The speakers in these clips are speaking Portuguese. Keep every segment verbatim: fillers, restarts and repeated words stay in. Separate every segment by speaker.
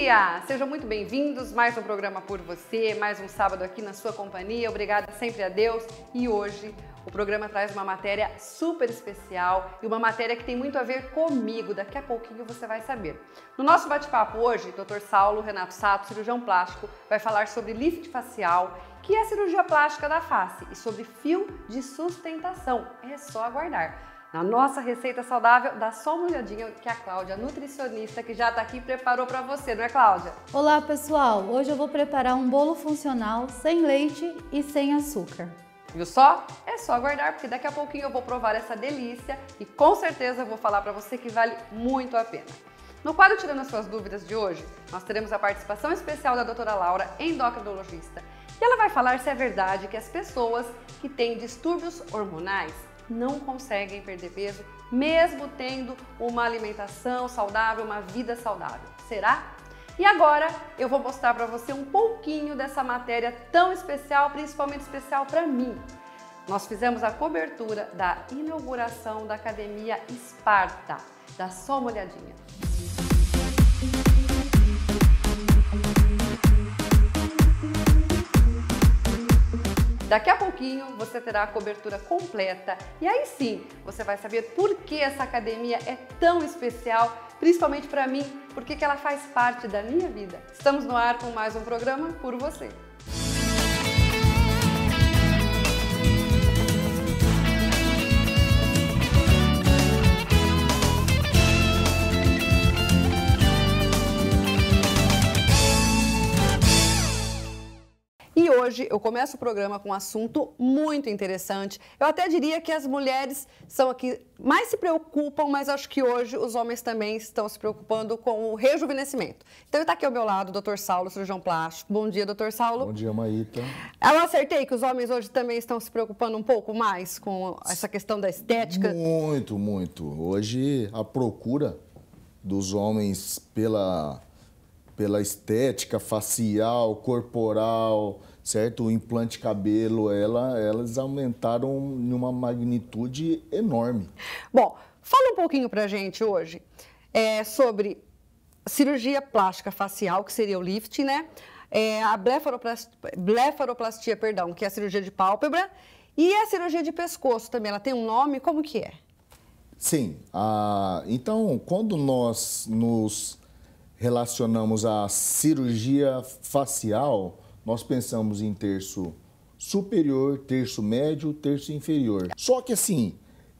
Speaker 1: dia! Sejam muito bem-vindos, mais um programa por você, mais um sábado aqui na sua companhia. Obrigada sempre a Deus. E hoje o programa traz uma matéria super especial e uma matéria que tem muito a ver comigo. Daqui a pouquinho você vai saber. No nosso bate-papo hoje, doutor Saulo Renato Sato, cirurgião plástico, vai falar sobre lift facial, que é a cirurgia plástica da face, e sobre fio de sustentação. É só aguardar. Na nossa receita saudável, dá só uma olhadinha que a Cláudia, nutricionista, que já está aqui, preparou para você, não é, Cláudia?
Speaker 2: Olá, pessoal! Hoje eu vou preparar um bolo funcional sem leite e sem açúcar.
Speaker 1: Viu só? É só aguardar, porque daqui a pouquinho eu vou provar essa delícia e com certeza eu vou falar para você que vale muito a pena. No quadro Tirando as Suas Dúvidas de hoje, nós teremos a participação especial da doutora Laura, endocrinologista, e ela vai falar se é verdade que as pessoas que têm distúrbios hormonais não conseguem perder peso, mesmo tendo uma alimentação saudável, uma vida saudável. Será? E agora eu vou mostrar para você um pouquinho dessa matéria tão especial, principalmente especial para mim. Nós fizemos a cobertura da inauguração da Academia Esparta. Dá só uma olhadinha. Daqui a pouquinho você terá a cobertura completa e aí sim você vai saber por que essa academia é tão especial, principalmente para mim, porque que ela faz parte da minha vida. Estamos no ar com mais um programa por você. E hoje eu começo o programa com um assunto muito interessante. Eu até diria que as mulheres são aqui mais se preocupam, mas acho que hoje os homens também estão se preocupando com o rejuvenescimento. Então está aqui ao meu lado o doutor Saulo, cirurgião plástico. Bom dia, doutor Saulo.
Speaker 3: Bom dia, Maíta.
Speaker 1: Eu acertei que os homens hoje também estão se preocupando um pouco mais com essa questão da estética?
Speaker 3: Muito, muito. Hoje a procura dos homens pela... pela estética facial, corporal, certo? O implante de cabelo, ela, elas aumentaram em uma magnitude enorme.
Speaker 1: Bom, fala um pouquinho pra gente hoje é, sobre cirurgia plástica facial, que seria o lifting, né? É, a blefaroplastia, blefaroplastia, perdão, que é a cirurgia de pálpebra, e a cirurgia de pescoço também, ela tem um nome, como que é?
Speaker 3: Sim, a, então quando nós nos relacionamos à cirurgia facial, nós pensamos em terço superior, terço médio, terço inferior. Só que assim,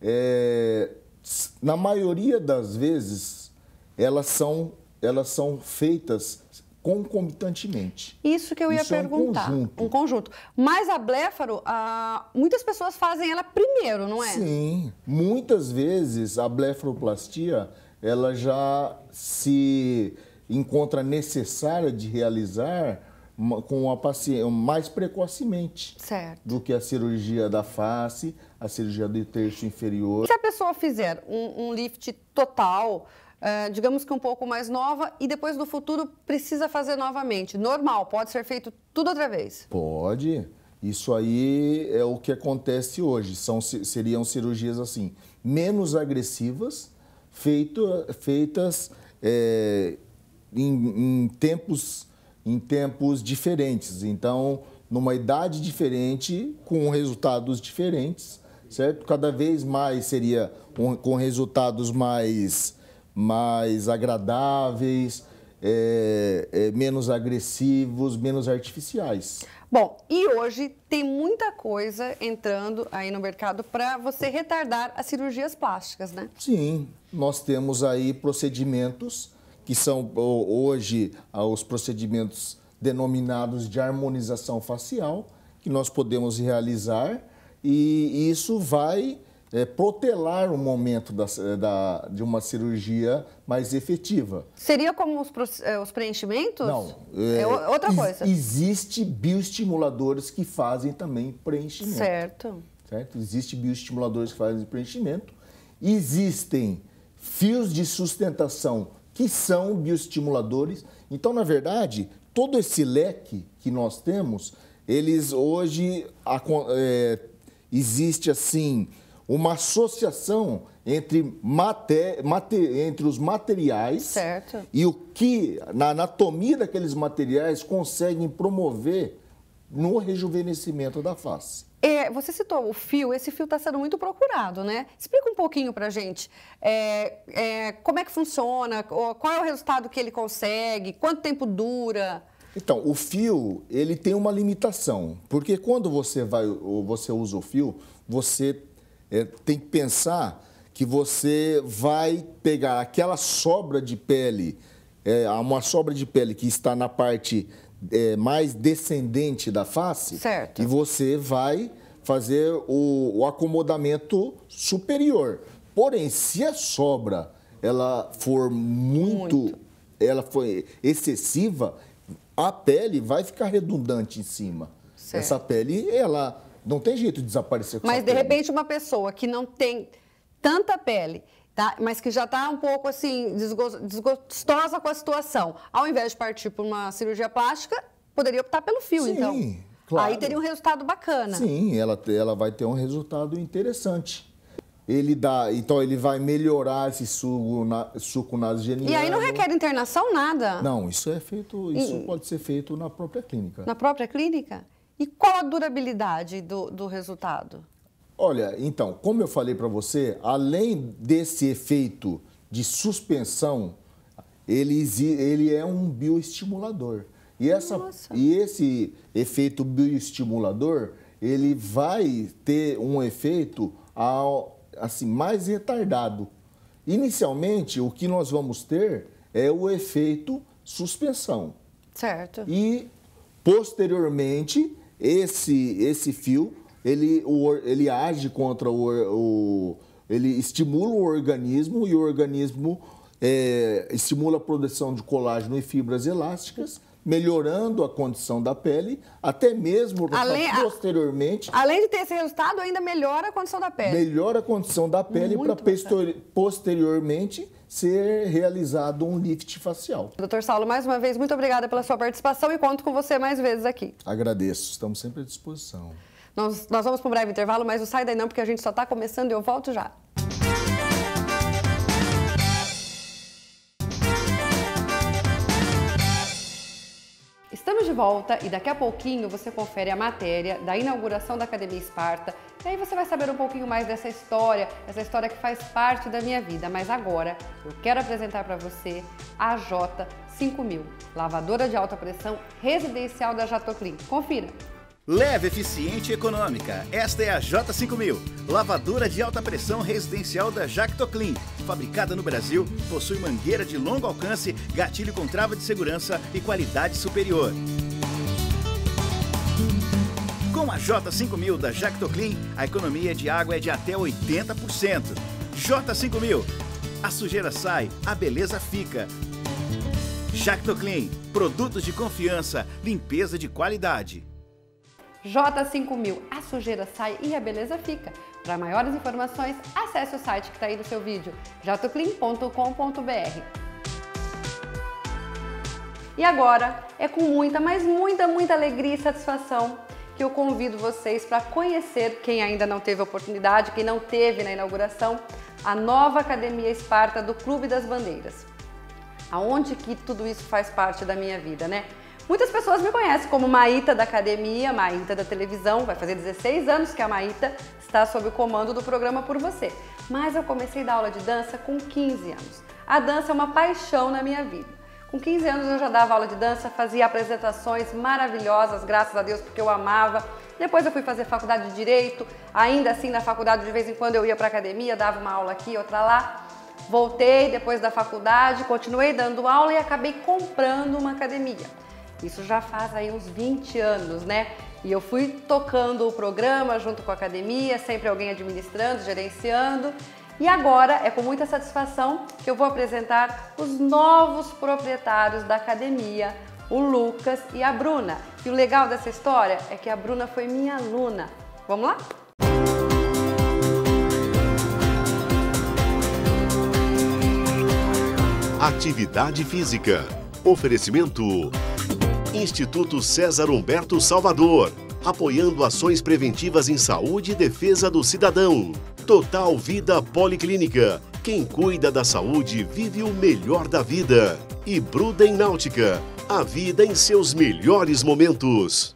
Speaker 3: é, na maioria das vezes, elas são, elas são feitas concomitantemente.
Speaker 1: Isso que eu ia
Speaker 3: Isso
Speaker 1: perguntar.
Speaker 3: É um conjunto.
Speaker 1: Um conjunto. Mas a blefaro, ah, muitas pessoas fazem ela primeiro, não é?
Speaker 3: Sim, muitas vezes a blefaroplastia, ela já se encontra necessária de realizar com a paciente mais precocemente,
Speaker 1: certo,
Speaker 3: do que a cirurgia da face, a cirurgia do terço inferior.
Speaker 1: E se a pessoa fizer um, um lift total, uh, digamos que um pouco mais nova, e depois no futuro precisa fazer novamente, normal, pode ser feito tudo outra vez?
Speaker 3: Pode. Isso aí é o que acontece hoje. São, seriam cirurgias assim, menos agressivas, feito, feitas é, Em, em, tempos, em tempos diferentes, então numa idade diferente, com resultados diferentes, certo? Cada vez mais seria com, com resultados mais, mais agradáveis, é, é, menos agressivos, menos artificiais.
Speaker 1: Bom, e hoje tem muita coisa entrando aí no mercado para você retardar as cirurgias plásticas, né?
Speaker 3: Sim, nós temos aí procedimentos que são hoje os procedimentos denominados de harmonização facial, que nós podemos realizar, e isso vai é, protelar o momento da, da, de uma cirurgia mais efetiva.
Speaker 1: Seria como os, os preenchimentos?
Speaker 3: Não.
Speaker 1: É, é outra coisa.
Speaker 3: Existe bioestimuladores que fazem também preenchimento.
Speaker 1: Certo.
Speaker 3: Certo? Existem bioestimuladores que fazem preenchimento. Existem fios de sustentação que são bioestimuladores. Então, na verdade, todo esse leque que nós temos, eles hoje, é, existe assim, uma associação entre, maté mate entre os materiais
Speaker 1: certo.
Speaker 3: E o que, na anatomia daqueles materiais, conseguem promover no rejuvenescimento da face.
Speaker 1: É, você citou o fio, esse fio está sendo muito procurado, né? Explica um pouquinho pra gente é, é, como é que funciona, qual é o resultado que ele consegue, quanto tempo dura?
Speaker 3: Então, o fio, ele tem uma limitação, porque quando você, vai, você usa o fio, você é, tem que pensar que você vai pegar aquela sobra de pele, é, uma sobra de pele que está na parte é, mais descendente da face,
Speaker 1: certo.
Speaker 3: E você vai fazer o, o acomodamento superior. Porém, se a sobra ela for muito, muito, ela for excessiva, a pele vai ficar redundante em cima. Certo. Essa pele, ela não tem jeito de desaparecer com essa
Speaker 1: Mas, de
Speaker 3: pele.
Speaker 1: repente, uma pessoa que não tem tanta pele, tá? Mas que já está um pouco assim, desgostosa com a situação, ao invés de partir por uma cirurgia plástica, poderia optar pelo fio,
Speaker 3: Sim,
Speaker 1: então.
Speaker 3: Claro.
Speaker 1: Aí teria um resultado bacana.
Speaker 3: Sim, ela, ela vai ter um resultado interessante. Ele dá, então ele vai melhorar esse suco, na, suco nasogeniano.
Speaker 1: E aí não requer internação, nada?
Speaker 3: Não, isso é feito, isso
Speaker 1: e,
Speaker 3: pode ser feito na própria clínica.
Speaker 1: Na própria clínica? E qual a durabilidade do, do resultado?
Speaker 3: Olha, então, como eu falei para você, além desse efeito de suspensão, ele, ele é um bioestimulador. E, essa, e esse efeito bioestimulador, ele vai ter um efeito ao, assim, mais retardado. Inicialmente, o que nós vamos ter é o efeito suspensão.
Speaker 1: Certo.
Speaker 3: E, posteriormente, esse, esse fio, ele, o, ele age contra o, o... ele estimula o organismo e o organismo é, estimula a produção de colágeno e fibras elásticas, melhorando a condição da pele, até mesmo
Speaker 1: além,
Speaker 3: posteriormente...
Speaker 1: Além de ter esse resultado, ainda melhora a condição da pele.
Speaker 3: Melhora a condição da pele para posteriormente ser realizado um lift facial.
Speaker 1: doutor Saulo, mais uma vez, muito obrigada pela sua participação e conto com você mais vezes aqui.
Speaker 3: Agradeço, estamos sempre à disposição.
Speaker 1: Nós, nós vamos para um breve intervalo, mas não sai daí não, porque a gente só está começando e eu volto já. Estamos de volta e daqui a pouquinho você confere a matéria da inauguração da Academia Esparta e aí você vai saber um pouquinho mais dessa história, essa história que faz parte da minha vida. Mas agora eu quero apresentar para você a J cinco mil, lavadora de alta pressão residencial da Jatoclean. Confira!
Speaker 4: Leve, eficiente e econômica. Esta é a J cinco mil, lavadora de alta pressão residencial da Jatoclean. Fabricada no Brasil, possui mangueira de longo alcance, gatilho com trava de segurança e qualidade superior. Com a J cinco mil da Jatoclean, a economia de água é de até oitenta por cento. J cinco mil, a sujeira sai, a beleza fica. Jatoclean, produtos de confiança, limpeza de qualidade.
Speaker 1: J cinco mil, a sujeira sai e a beleza fica. Para maiores informações, acesse o site que está aí no seu vídeo, jatoclean ponto com ponto br. E agora, é com muita, mas muita, muita alegria e satisfação que eu convido vocês para conhecer, quem ainda não teve a oportunidade, quem não teve na inauguração, a nova Academia Esparta do Clube das Bandeiras. Aonde que tudo isso faz parte da minha vida, né? Muitas pessoas me conhecem como Maíta da academia, Maíta da televisão, vai fazer dezesseis anos que a Maíta está sob o comando do programa Por Você. Mas eu comecei a dar aula de dança com quinze anos. A dança é uma paixão na minha vida. Com quinze anos eu já dava aula de dança, fazia apresentações maravilhosas, graças a Deus, porque eu amava. Depois eu fui fazer faculdade de Direito, ainda assim na faculdade de vez em quando eu ia para a academia, dava uma aula aqui, outra lá. Voltei depois da faculdade, continuei dando aula e acabei comprando uma academia. Isso já faz aí uns vinte anos, né? E eu fui tocando o programa junto com a academia, sempre alguém administrando, gerenciando. E agora é com muita satisfação que eu vou apresentar os novos proprietários da academia, o Lucas e a Bruna. E o legal dessa história é que a Bruna foi minha aluna. Vamos lá?
Speaker 5: Atividade física. Oferecimento Instituto César Humberto Salvador, apoiando ações preventivas em saúde e defesa do cidadão. Total Vida Policlínica. Quem cuida da saúde vive o melhor da vida. E Bruden Náutica. A vida em seus melhores momentos.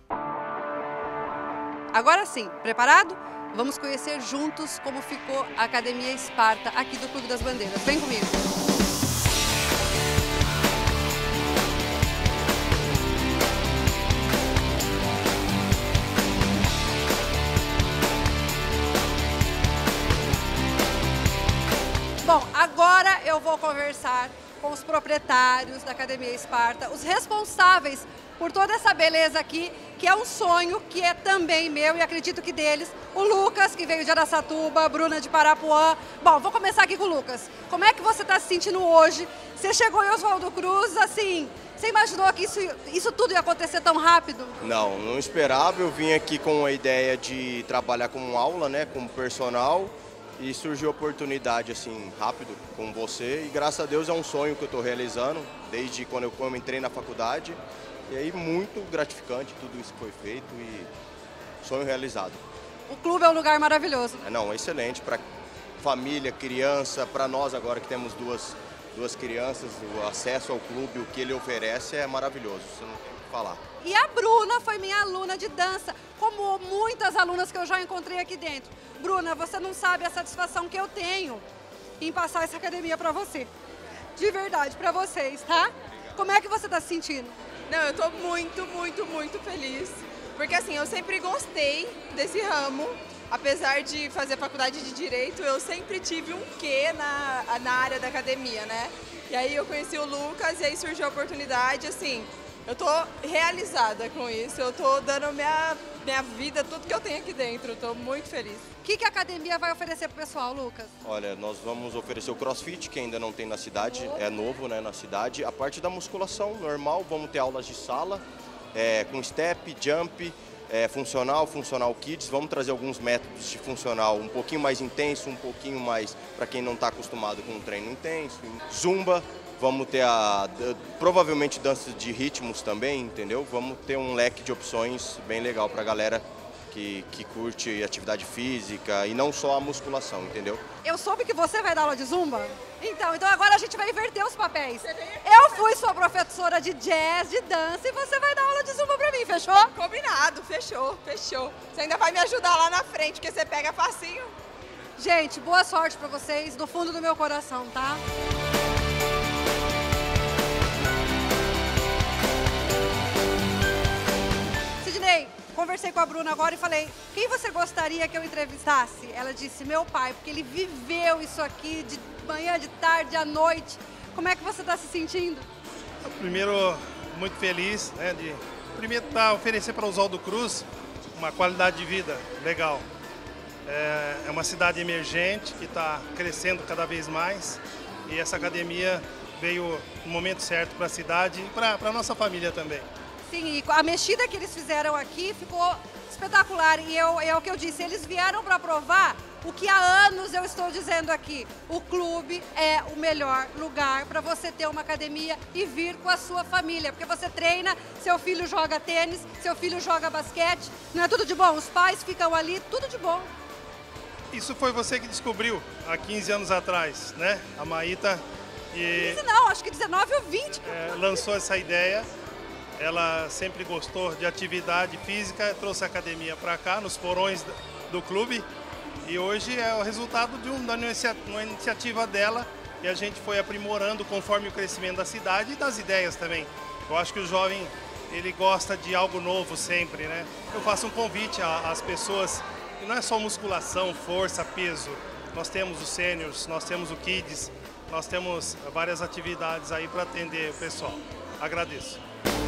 Speaker 1: Agora sim, preparado? Vamos conhecer juntos como ficou a Academia Esparta aqui do Clube das Bandeiras. Vem comigo. Bom, agora eu vou conversar com os proprietários da Academia Esparta, os responsáveis por toda essa beleza aqui, que é um sonho que é também meu e acredito que deles. O Lucas, que veio de Araçatuba, a Bruna de Parapuã. Bom, vou começar aqui com o Lucas. Como é que você está se sentindo hoje? Você chegou em Oswaldo Cruz, assim, você imaginou que isso, isso tudo ia acontecer tão rápido?
Speaker 6: Não, não esperava. Eu vim aqui com a ideia de trabalhar como aula, né, como personal. E surgiu a oportunidade assim, rápido, com você, e graças a Deus é um sonho que eu estou realizando, desde quando eu, quando eu entrei na faculdade, e aí muito gratificante tudo isso que foi feito e sonho realizado.
Speaker 1: O clube é um lugar maravilhoso.
Speaker 6: É, não, excelente, para família, criança, para nós agora que temos duas, duas crianças, o acesso ao clube, o que ele oferece é maravilhoso, você não tem o que falar.
Speaker 1: E a Bruna foi minha aluna de dança, como muitas alunas que eu já encontrei aqui dentro. Bruna, você não sabe a satisfação que eu tenho em passar essa academia para você. De verdade, para vocês, tá? Como é que você tá se sentindo?
Speaker 7: Não, eu tô muito, muito, muito feliz. Porque assim, eu sempre gostei desse ramo. Apesar de fazer faculdade de Direito, eu sempre tive um quê na, na área da academia, né? E aí eu conheci o Lucas e aí surgiu a oportunidade, assim... Eu tô realizada com isso, eu tô dando minha, minha vida, tudo que eu tenho aqui dentro, eu tô muito feliz.
Speaker 1: O que, que a academia vai oferecer pro pessoal, Lucas?
Speaker 6: Olha, nós vamos oferecer o CrossFit, que ainda não tem na cidade, é novo, né, na cidade. A parte da musculação normal, vamos ter aulas de sala, é, com step, jump, é, funcional, funcional kids. Vamos trazer alguns métodos de funcional um pouquinho mais intenso, um pouquinho mais para quem não está acostumado com um treino intenso. Zumba. Vamos ter a, provavelmente danças de ritmos também, entendeu? Vamos ter um leque de opções bem legal para a galera que, que curte atividade física e não só a musculação, entendeu?
Speaker 1: Eu soube que você vai dar aula de Zumba? Então, então agora a gente vai inverter os papéis. Eu fui sua professora de jazz, de dança, e você vai dar aula de Zumba para mim, fechou?
Speaker 7: Combinado, fechou, fechou. Você ainda vai me ajudar lá na frente, porque você pega facinho.
Speaker 1: Gente, boa sorte para vocês, do fundo do meu coração, tá? Conversei com a Bruna agora e falei, quem você gostaria que eu entrevistasse? Ela disse, meu pai, porque ele viveu isso aqui de manhã, de tarde, à noite. Como é que você está se sentindo?
Speaker 8: Primeiro, muito feliz, né, de primeiro tá, oferecer para Oswaldo Cruz uma qualidade de vida legal. É, é uma cidade emergente que está crescendo cada vez mais e essa academia veio no momento certo para a cidade e para a nossa família também.
Speaker 1: Sim, e a mexida que eles fizeram aqui ficou espetacular. E eu, é o que eu disse, eles vieram para provar o que há anos eu estou dizendo aqui. O clube é o melhor lugar para você ter uma academia e vir com a sua família. Porque você treina, seu filho joga tênis, seu filho joga basquete. Não é tudo de bom? Os pais ficam ali, tudo de bom.
Speaker 8: Isso foi você que descobriu há quinze anos atrás, né? A Maíta... E,
Speaker 1: quinze não, acho que dezenove ou vinte.
Speaker 8: É, lançou essa ideia. Ela sempre gostou de atividade física, trouxe a academia para cá, nos porões do clube. E hoje é o resultado de uma iniciativa dela e a gente foi aprimorando conforme o crescimento da cidade e das ideias também. Eu acho que o jovem, ele gosta de algo novo sempre, né? Eu faço um convite às pessoas, não é só musculação, força, peso. Nós temos os seniors, nós temos o kids, nós temos várias atividades aí para atender o pessoal. Agradeço.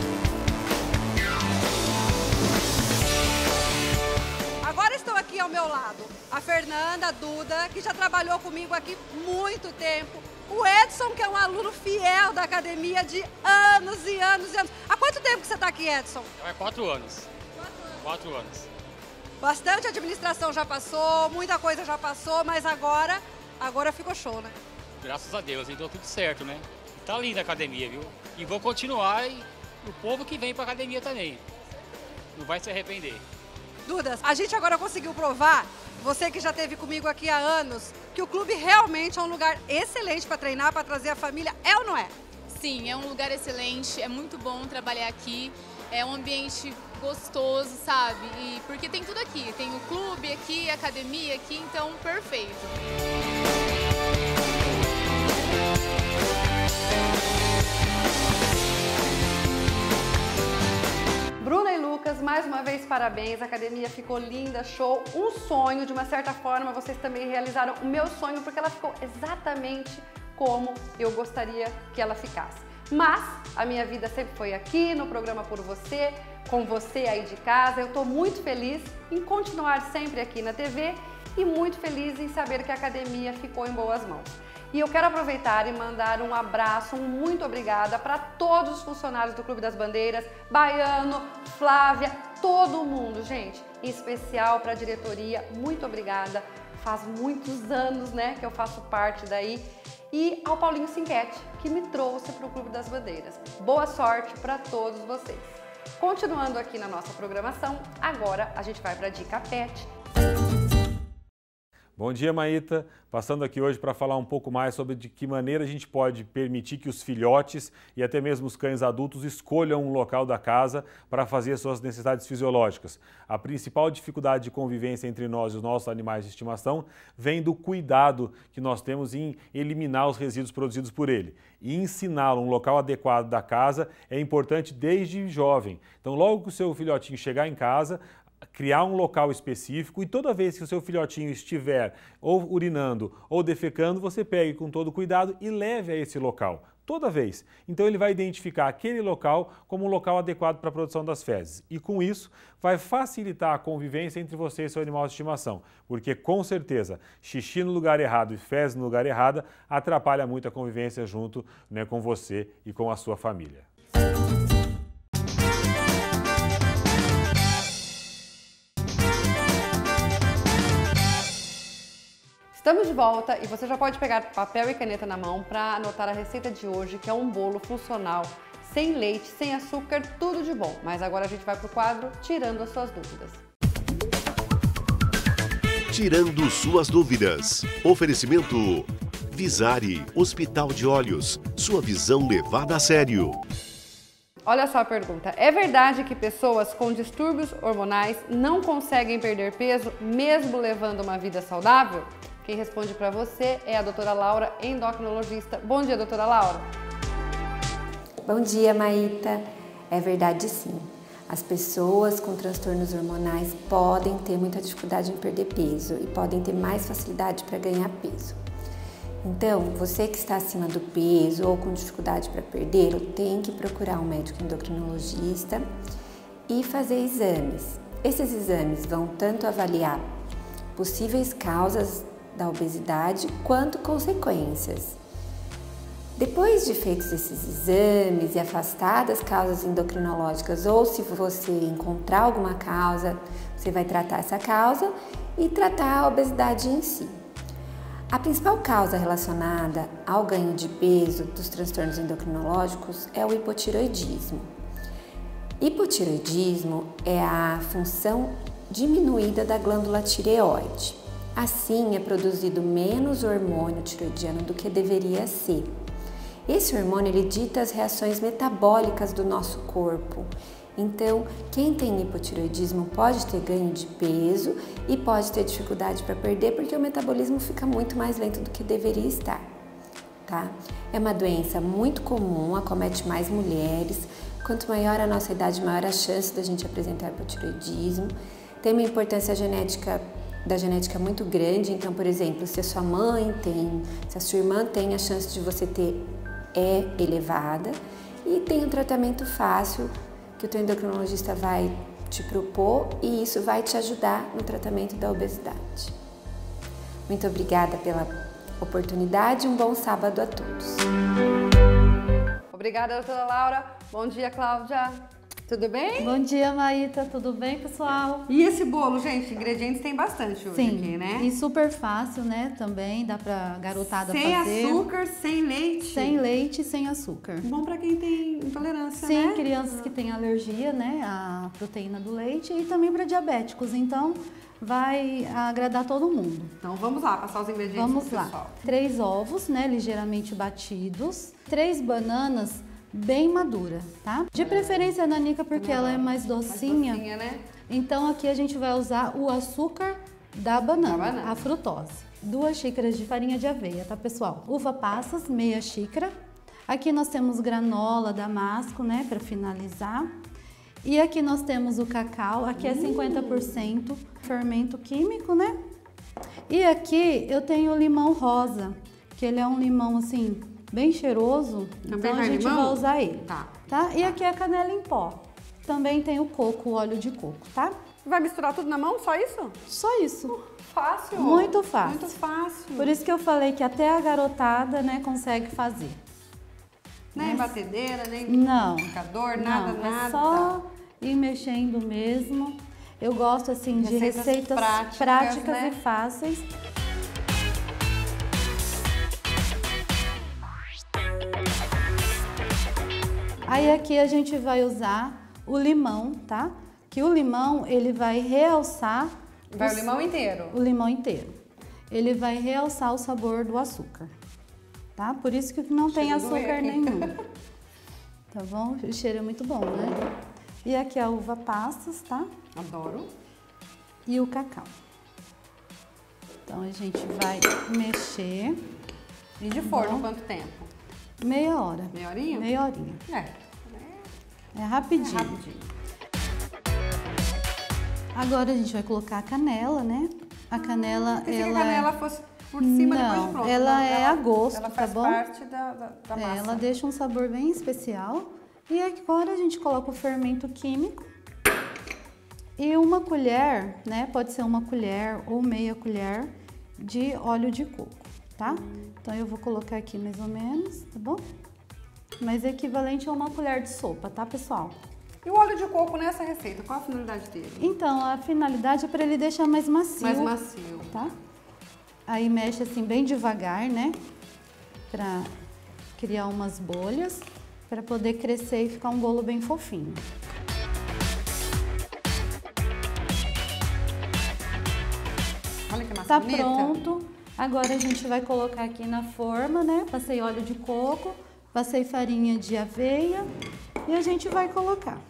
Speaker 1: Agora estou aqui ao meu lado, a Fernanda, a Duda, que já trabalhou comigo aqui muito tempo. O Edson, que é um aluno fiel da academia de anos e anos e anos. Há quanto tempo que você está aqui, Edson?
Speaker 9: É quatro anos.
Speaker 1: Quatro anos.
Speaker 9: Quatro anos.
Speaker 1: Bastante administração já passou, muita coisa já passou, mas agora, agora ficou show, né?
Speaker 9: Graças a Deus, então tudo certo, né? Tá linda a academia, viu? E vou continuar e o povo que vem pra academia também. Não vai se arrepender.
Speaker 1: Dudas, a gente agora conseguiu provar você que já esteve comigo aqui há anos, que o clube realmente é um lugar excelente para treinar, para trazer a família, é ou não é?
Speaker 10: Sim, é um lugar excelente, é muito bom trabalhar aqui, é um ambiente gostoso, sabe? E porque tem tudo aqui, tem o clube aqui, a academia aqui, então perfeito.
Speaker 1: Bruna e Lucas, mais uma vez parabéns, a academia ficou linda, show, um sonho, de uma certa forma vocês também realizaram o meu sonho, porque ela ficou exatamente como eu gostaria que ela ficasse. Mas a minha vida sempre foi aqui, no programa Por Você, com você aí de casa. Eu estou muito feliz em continuar sempre aqui na T V e muito feliz em saber que a academia ficou em boas mãos. E eu quero aproveitar e mandar um abraço, um muito obrigada para todos os funcionários do Clube das Bandeiras, Baiano, Flávia, todo mundo, gente, em especial para a diretoria, muito obrigada. Faz muitos anos, né, que eu faço parte daí. E ao Paulinho Sinquete, que me trouxe para o Clube das Bandeiras. Boa sorte para todos vocês. Continuando aqui na nossa programação, agora a gente vai para a Dica Pet.
Speaker 11: Bom dia, Maíta. Passando aqui hoje para falar um pouco mais sobre de que maneira a gente pode permitir que os filhotes e até mesmo os cães adultos escolham um local da casa para fazer suas necessidades fisiológicas. A principal dificuldade de convivência entre nós e os nossos animais de estimação vem do cuidado que nós temos em eliminar os resíduos produzidos por ele. E ensiná-lo um local adequado da casa é importante desde jovem. Então, logo que o seu filhotinho chegar em casa, criar um local específico e toda vez que o seu filhotinho estiver ou urinando ou defecando, você pegue com todo cuidado e leve a esse local, toda vez. Então ele vai identificar aquele local como um local adequado para a produção das fezes. E com isso vai facilitar a convivência entre você e seu animal de estimação, porque com certeza xixi no lugar errado e fezes no lugar errado atrapalha muito a convivência junto, né, com você e com a sua família.
Speaker 1: Estamos de volta e você já pode pegar papel e caneta na mão para anotar a receita de hoje, que é um bolo funcional, sem leite, sem açúcar, tudo de bom. Mas agora a gente vai para o quadro Tirando as Suas Dúvidas.
Speaker 5: Tirando suas dúvidas. Oferecimento Visari, Hospital de Olhos, sua visão levada a sério.
Speaker 1: Olha só a pergunta, é verdade que pessoas com distúrbios hormonais não conseguem perder peso mesmo levando uma vida saudável? Quem responde para você é a doutora Laura, endocrinologista. Bom dia, doutora Laura.
Speaker 12: Bom dia, Maíta. É verdade, sim. As pessoas com transtornos hormonais podem ter muita dificuldade em perder peso e podem ter mais facilidade para ganhar peso. Então, você que está acima do peso ou com dificuldade para perdê-lo, tem que procurar um médico endocrinologista e fazer exames. Esses exames vão tanto avaliar possíveis causas da obesidade quanto consequências. Depois de feitos esses exames e afastadas causas endocrinológicas, ou se você encontrar alguma causa, você vai tratar essa causa e tratar a obesidade em si. A principal causa relacionada ao ganho de peso dos transtornos endocrinológicos é o hipotireoidismo. Hipotireoidismo é a função diminuída da glândula tireoide. Assim, é produzido menos hormônio tireoidiano do que deveria ser. Esse hormônio ele dita as reações metabólicas do nosso corpo. Então, quem tem hipotireoidismo pode ter ganho de peso e pode ter dificuldade para perder porque o metabolismo fica muito mais lento do que deveria estar, tá? É uma doença muito comum, acomete mais mulheres. Quanto maior a nossa idade, maior a chance da gente apresentar hipotireoidismo. Tem uma importância genética da genética muito grande, então, por exemplo, se a sua mãe tem, se a sua irmã tem, a chance de você ter é elevada. E tem um tratamento fácil que o teu endocrinologista vai te propor e isso vai te ajudar no tratamento da obesidade. Muito obrigada pela oportunidade e um bom sábado a todos.
Speaker 1: Obrigada, doutora Laura. Bom dia, Cláudia. Tudo bem?
Speaker 2: Bom dia, Maíta. Tudo bem, pessoal?
Speaker 1: E esse bolo, gente, ingredientes tem bastante hoje.
Speaker 2: Sim,
Speaker 1: aqui, né?
Speaker 2: E super fácil, né? Também dá pra garotada
Speaker 1: sem
Speaker 2: fazer.
Speaker 1: Sem açúcar, sem leite.
Speaker 2: Sem leite e sem açúcar.
Speaker 1: Bom pra quem tem intolerância,
Speaker 2: Sim,
Speaker 1: né?
Speaker 2: crianças que têm alergia, né? À proteína do leite e também para diabéticos. Então, vai agradar todo mundo.
Speaker 1: Então vamos lá, passar os ingredientes
Speaker 2: Vamos
Speaker 1: pro
Speaker 2: lá.
Speaker 1: pessoal.
Speaker 2: Três ovos, né, ligeiramente batidos. Três bananas bem maduras, tá? De preferência a nanica porque ela é mais docinha.
Speaker 1: Mais docinha, né?
Speaker 2: Então aqui a gente vai usar o açúcar da banana,
Speaker 1: Da banana.
Speaker 2: a frutose. Duas xícaras de farinha de aveia, tá, pessoal? Uva passas, meia xícara. Aqui nós temos granola damasco, né, para finalizar. E aqui nós temos o cacau, aqui é cinquenta por cento fermento químico, né? E aqui eu tenho o limão rosa, que ele é um limão assim, bem cheiroso,
Speaker 1: Também
Speaker 2: então a
Speaker 1: vai
Speaker 2: gente
Speaker 1: limão?
Speaker 2: vai usar ele.
Speaker 1: Tá.
Speaker 2: Tá? E aqui é a canela em pó. Também tem o coco, o óleo de coco, tá?
Speaker 1: Vai misturar tudo na mão? Só isso?
Speaker 2: Só isso.
Speaker 1: Fácil.
Speaker 2: Muito fácil.
Speaker 1: Muito fácil.
Speaker 2: Por isso que eu falei que até a garotada, né, consegue fazer.
Speaker 1: Nem
Speaker 2: Mas-
Speaker 1: batedeira, nem
Speaker 2: Não.
Speaker 1: liquidificador, nada,
Speaker 2: Não,
Speaker 1: nada.
Speaker 2: é só ir mexendo mesmo. Eu gosto assim de
Speaker 1: Receitas
Speaker 2: receitas
Speaker 1: práticas,
Speaker 2: práticas,
Speaker 1: né?
Speaker 2: e fáceis. Aí aqui a gente vai usar o limão, tá? Que o limão, ele vai realçar...
Speaker 1: Vai o
Speaker 2: os-
Speaker 1: limão inteiro?
Speaker 2: O limão inteiro. Ele vai realçar o sabor do açúcar, tá? Por isso que não tem
Speaker 1: Cheiro do
Speaker 2: açúcar
Speaker 1: erro.
Speaker 2: nenhum. Tá bom? O cheiro é muito bom, né? E aqui a uva passas, tá?
Speaker 1: Adoro.
Speaker 2: E o cacau. Então a gente vai mexer.
Speaker 1: E de forno,
Speaker 2: Bom.
Speaker 1: quanto tempo?
Speaker 2: Meia hora.
Speaker 1: Meia horinha?
Speaker 2: Meia horinha.
Speaker 1: É.
Speaker 2: É rapidinho.
Speaker 1: É rapidinho.
Speaker 2: Agora a gente vai colocar a canela, né? A canela,
Speaker 1: Pensei
Speaker 2: ela...
Speaker 1: que a canela fosse por cima
Speaker 2: Não,
Speaker 1: depois de pronto.
Speaker 2: ela
Speaker 1: Não,
Speaker 2: é a gosto,
Speaker 1: ela
Speaker 2: tá
Speaker 1: faz
Speaker 2: bom?
Speaker 1: parte da, da, da
Speaker 2: É,
Speaker 1: massa.
Speaker 2: ela deixa um sabor bem especial. E agora a gente coloca o fermento químico. E uma colher, né? Pode ser uma colher ou meia colher de óleo de coco, tá? Então eu vou colocar aqui mais ou menos, tá bom? Mas é equivalente a uma colher de sopa, tá, pessoal?
Speaker 1: E o óleo de coco nessa receita, qual a finalidade dele?
Speaker 2: Então, a finalidade é para ele deixar mais macio.
Speaker 1: Mais macio.
Speaker 2: Tá? Aí mexe assim bem devagar, né? Pra criar umas bolhas, para poder crescer e ficar um bolo bem fofinho.
Speaker 1: Olha que massa
Speaker 2: Tá
Speaker 1: bonita.
Speaker 2: pronto. Agora a gente vai colocar aqui na forma, né? Passei óleo de coco, passei farinha de aveia e a gente vai colocar.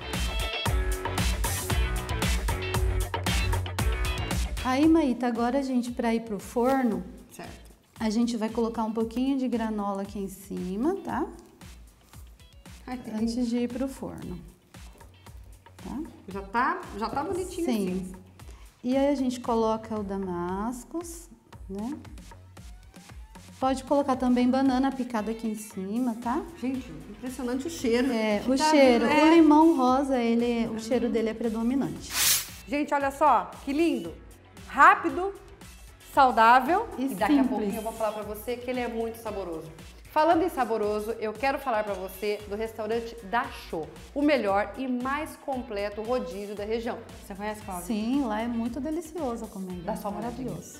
Speaker 2: Aí, Maíta, agora a gente, para ir pro forno,
Speaker 1: certo.
Speaker 2: A gente vai colocar um pouquinho de granola aqui em cima, tá?
Speaker 1: Ai, que
Speaker 2: Antes
Speaker 1: lindo.
Speaker 2: de ir pro forno. Tá?
Speaker 1: Já tá, já tá bonitinho
Speaker 2: Sim.
Speaker 1: assim.
Speaker 2: E aí a gente coloca o damascos, né? Pode colocar também banana picada aqui em cima, tá?
Speaker 1: Gente, impressionante o cheiro.
Speaker 2: É, o
Speaker 1: Tá
Speaker 2: cheiro.
Speaker 1: vendo?
Speaker 2: O
Speaker 1: É.
Speaker 2: limão rosa, ele, o cheiro dele é predominante.
Speaker 1: Gente, olha só, que lindo. Rápido, saudável
Speaker 2: E
Speaker 1: daqui a
Speaker 2: simples.
Speaker 1: pouquinho eu vou falar pra você que ele é muito saboroso. Falando em saboroso, eu quero falar pra você do restaurante Da Show, o melhor e mais completo rodízio da região. Você conhece, Cláudia?
Speaker 2: Sim, lá é muito delicioso a comida.
Speaker 1: Dá só uma olhadinha.
Speaker 2: Maravilhoso.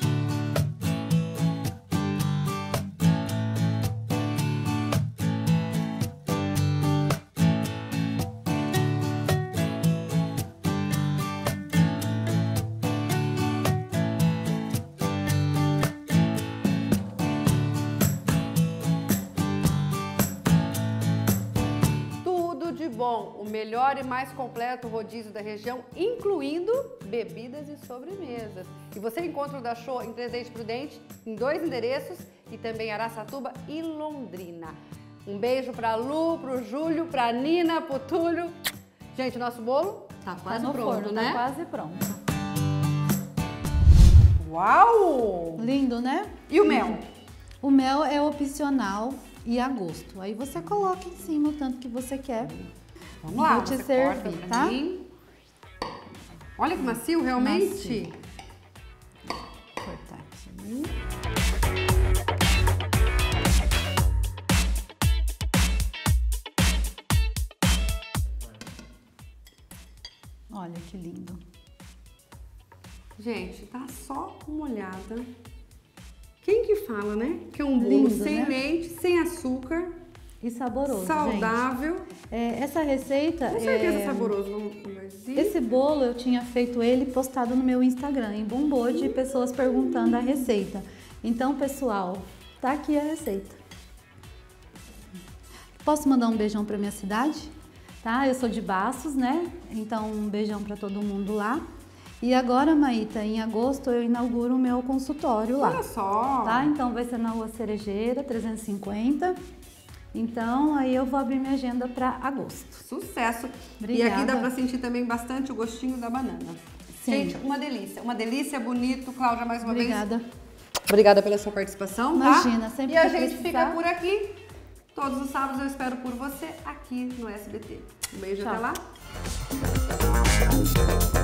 Speaker 1: Tudo de bom, o melhor e mais completo rodízio da região, incluindo bebidas e sobremesas. E você encontra o Da Show em Presidente Prudente, em dois endereços, e também em Araçatuba e Londrina. Um beijo pra Lu, pro Júlio, pra Nina, pro Túlio. Gente, o nosso bolo tá
Speaker 2: Tá
Speaker 1: quase
Speaker 2: no
Speaker 1: pronto,
Speaker 2: forno,
Speaker 1: né?
Speaker 2: tá quase pronto.
Speaker 1: Uau!
Speaker 2: Lindo, né?
Speaker 1: E o mel?
Speaker 2: O mel é opcional e a gosto. Aí você coloca em cima o tanto que você quer.
Speaker 1: Vamos lá,
Speaker 2: Vou te
Speaker 1: você
Speaker 2: servir,
Speaker 1: corta pra
Speaker 2: tá?
Speaker 1: mim. Olha que macio, realmente.
Speaker 2: Macio. Vou cortar aqui. Olha que lindo.
Speaker 1: Gente, tá só uma olhada. Quem que fala, né? Que é um bolo
Speaker 2: Lindo,
Speaker 1: sem
Speaker 2: né?
Speaker 1: leite, sem açúcar,
Speaker 2: E saboroso,
Speaker 1: saudável.
Speaker 2: gente. É, essa receita
Speaker 1: Com certeza
Speaker 2: é...
Speaker 1: saboroso. Vamos ver. Pois e?
Speaker 2: Esse bolo eu tinha feito ele postado no meu Instagram e bombou de pessoas perguntando a receita. Então, pessoal, tá aqui a receita. Posso mandar um beijão para minha cidade? Tá? Eu sou de Baços, né? Então, um beijão para todo mundo lá. E agora, Maíta, em agosto eu inauguro o meu consultório lá.
Speaker 1: Olha só!
Speaker 2: Tá? Então, vai ser na Rua Cerejeira, trezentos e cinquenta. Então, aí eu vou abrir minha agenda para agosto.
Speaker 1: Sucesso!
Speaker 2: Obrigada.
Speaker 1: E aqui dá para sentir também bastante o gostinho da banana.
Speaker 2: Sim.
Speaker 1: Gente, uma delícia. Uma delícia, bonito. Cláudia, mais uma
Speaker 2: Obrigada.
Speaker 1: vez. Obrigada pela sua participação,
Speaker 2: Imagina,
Speaker 1: tá?
Speaker 2: sempre
Speaker 1: E a
Speaker 2: que
Speaker 1: gente
Speaker 2: precisar.
Speaker 1: fica por aqui. Todos os sábados eu espero por você aqui no S B T. Um beijo,
Speaker 2: Tchau.
Speaker 1: até lá.